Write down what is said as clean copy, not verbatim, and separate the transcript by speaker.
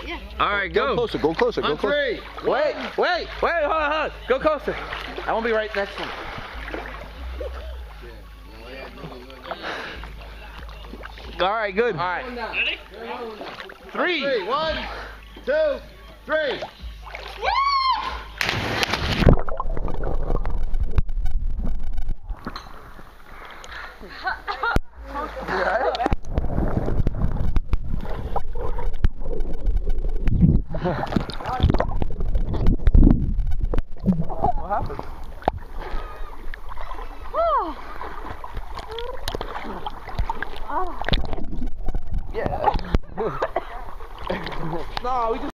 Speaker 1: Yeah.
Speaker 2: All right, go.
Speaker 3: Go closer, go closer, go
Speaker 2: On
Speaker 3: closer.
Speaker 2: 3. Wait, hold on. Go closer. I won't be right next to him. All right, good. All right.
Speaker 1: Ready?
Speaker 2: 3.
Speaker 3: 1, 2, 3.
Speaker 2: What happened? Yeah. No, we just